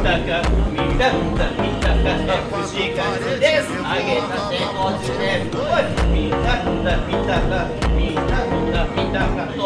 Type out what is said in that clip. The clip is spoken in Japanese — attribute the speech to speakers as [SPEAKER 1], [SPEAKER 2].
[SPEAKER 1] 串カツです。揚げたて50円。おい、ピタピタピタカ、ピタピタピタカ。